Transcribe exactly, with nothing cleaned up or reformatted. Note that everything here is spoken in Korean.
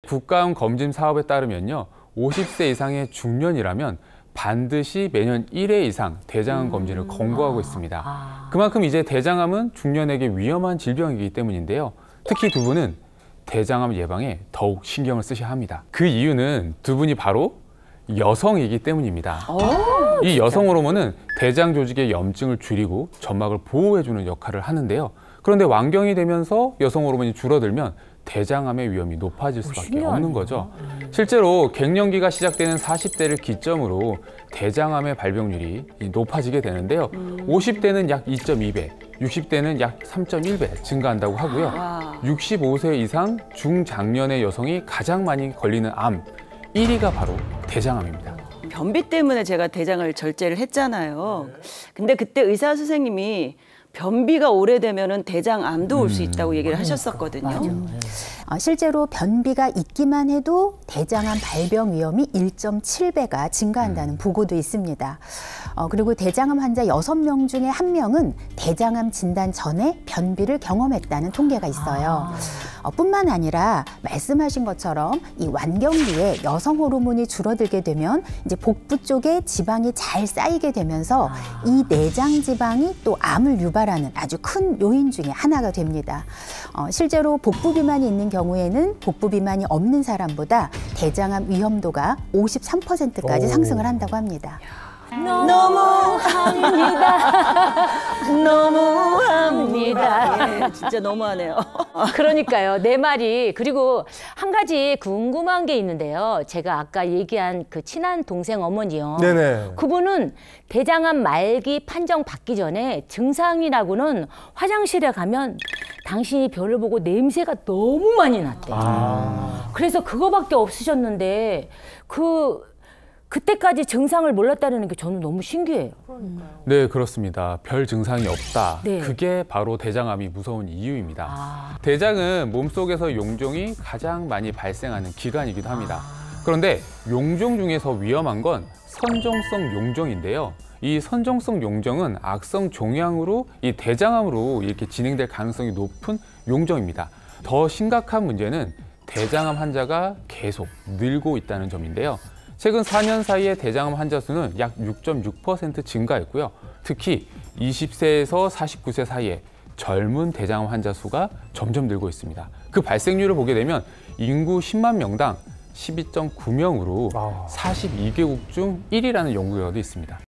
국가원 검진 사업에 따르면요, 오십 세 이상의 중년이라면 반드시 매년 일 회 이상 대장암 검진을 권고하고 있습니다. 그만큼 이제 대장암은 중년에게 위험한 질병이기 때문인데요. 특히 두 분은 대장암 예방에 더욱 신경을 쓰셔야 합니다. 그 이유는 두 분이 바로 여성이기 때문입니다. 오, 이 여성 호르몬은 대장 조직의 염증을 줄이고 점막을 보호해주는 역할을 하는데요. 그런데 완경이 되면서 여성 호르몬이 줄어들면 대장암의 위험이 높아질 수밖에 없는 거죠. 실제로 갱년기가 시작되는 사십 대를 기점으로 대장암의 발병률이 높아지게 되는데요. 오십 대는 약 이 점 이 배, 육십 대는 약 삼 점 일 배 증가한다고 하고요. 육십오 세 이상 중장년의 여성이 가장 많이 걸리는 암 일 위가 바로 대장암입니다. 변비 때문에 제가 대장을 절제를 했잖아요. 근데 그때 의사 선생님이 변비가 오래되면은 대장암도 올 수 있다고 얘기를 그러니까, 하셨었거든요. 맞아. 어, 실제로 변비가 있기만 해도 대장암 발병 위험이 일 점 칠 배가 증가한다는 보고도 있습니다. 어, 그리고 대장암 환자 여섯 명 중에 한 명은 대장암 진단 전에 변비를 경험했다는 통계가 있어요. 아. 어, 뿐만 아니라 말씀하신 것처럼 이 완경기에 여성 호르몬이 줄어들게 되면 이제 복부 쪽에 지방이 잘 쌓이게 되면서 아. 이 내장 지방이 또 암을 유발하는 아주 큰 요인 중에 하나가 됩니다. 어, 실제로 복부 비만이 있는 경우에는 복부 비만이 없는 사람보다 대장암 위험도가 오십삼 퍼센트까지 오. 상승을 한다고 합니다. 너무합니다. 너무합니다. 예, 진짜 너무하네요. 그러니까요. 내 말이. 그리고 한 가지 궁금한 게 있는데요. 제가 아까 얘기한 그 친한 동생 어머니요. 네네. 그분은 대장암 말기 판정 받기 전에 증상이라고는 화장실에 가면 당신이 별을 보고 냄새가 너무 많이 났대요. 아. 그래서 그거밖에 없으셨는데 그 그때까지 증상을 몰랐다는 게 저는 너무 신기해요. 네, 그렇습니다. 별 증상이 없다. 네. 그게 바로 대장암이 무서운 이유입니다. 아. 대장은 몸속에서 용종이 가장 많이 발생하는 기관이기도 합니다. 그런데 용종 중에서 위험한 건 선종성 용종인데요. 이 선종성 용종은 악성 종양으로 이 대장암으로 이렇게 진행될 가능성이 높은 용종입니다. 더 심각한 문제는 대장암 환자가 계속 늘고 있다는 점인데요. 최근 사 년 사이에 대장암 환자 수는 약 육 점 육 퍼센트 증가했고요. 특히 이십 세에서 사십구 세 사이에 젊은 대장암 환자 수가 점점 늘고 있습니다. 그 발생률을 보게 되면 인구 십만 명당 십이 점 구 명으로 아. 사십이 개국 중 일 위라는 연구 결과도 있습니다.